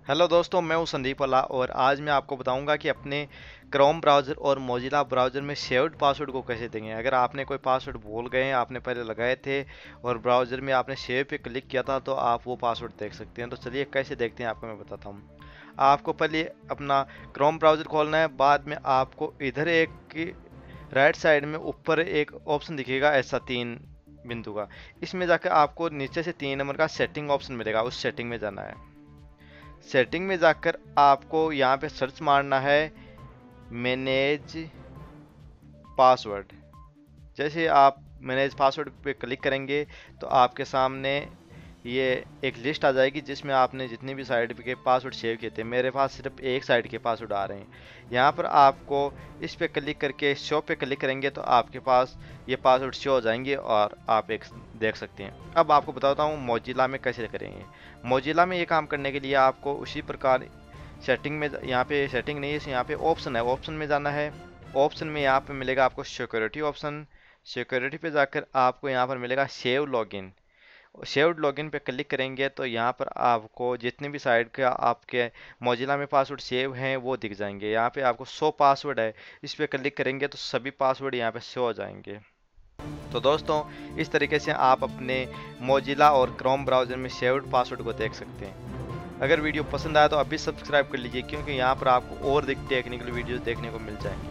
Hello दोस्तों, मैं हूं संदीप वाला और आज मैं आपको बताऊंगा कि अपने क्रोम ब्राउज़र और मोजिला ब्राउज़र में शेयर्ड पासवर्ड को कैसे देंगे। अगर आपने कोई पासवर्ड भूल गए हैं, आपने पहले लगाए थे और ब्राउज़र में आपने शेयर पे क्लिक किया था, तो आप वो पासवर्ड देख सकते हैं। तो चलिए कैसे देखते हैं, आपको मैं बताता हूँ। आपको पहले अपना क्रोम ब्राउज़र खोलना है। बाद में आपको इधर एक राइट साइड में ऊपर एक ऑप्शन दिखेगा ऐसा 3 बिंदु का। इसमें जाकर आपको नीचे से 3 नंबर का सेटिंग ऑप्शन मिलेगा, उस सेटिंग में जाना है। सेटिंग में जाकर आपको यहाँ पे सर्च मारना है मैनेज पासवर्ड। जैसे आप मैनेज पासवर्ड पे क्लिक करेंगे तो आपके सामने ये एक लिस्ट आ जाएगी जिसमें आपने जितनी भी साइट के पासवर्ड सेव किए थे। मेरे पास सिर्फ एक साइट के पासवर्ड आ रहे हैं। यहाँ पर आपको इस पे क्लिक करके शो पे क्लिक करेंगे तो आपके पास ये पासवर्ड शो हो जाएंगे और आप एक देख सकते हैं। अब आपको बताता हूँ मोजिला में कैसे करेंगे। मोजिला में ये काम करने के लिए आपको उसी प्रकार सेटिंग में, यहाँ पे सेटिंग नहीं है, यहाँ पे ऑप्शन है, ऑप्शन में जाना है। ऑप्शन में यहाँ पे मिलेगा आपको सिक्योरिटी ऑप्शन। सिक्योरिटी पे जाकर आपको यहाँ पर मिलेगा सेव लॉगिन। शेयर्ड लॉगिन पे क्लिक करेंगे तो यहाँ पर आपको जितने भी साइट के आपके मोजिला में पासवर्ड सेव हैं वो दिख जाएंगे। यहाँ पे आपको 100 पासवर्ड है, इस पे क्लिक करेंगे तो सभी पासवर्ड यहाँ पे शो हो जाएंगे। तो दोस्तों, इस तरीके से आप अपने मोजिला और क्रोम ब्राउज़र में सेव्ड पासवर्ड को देख सकते हैं। अगर वीडियो पसंद आया तो अभी सब्सक्राइब कर लीजिए, क्योंकि यहाँ पर आपको और टेक्निकल वीडियोस देखने को मिल जाएंगे।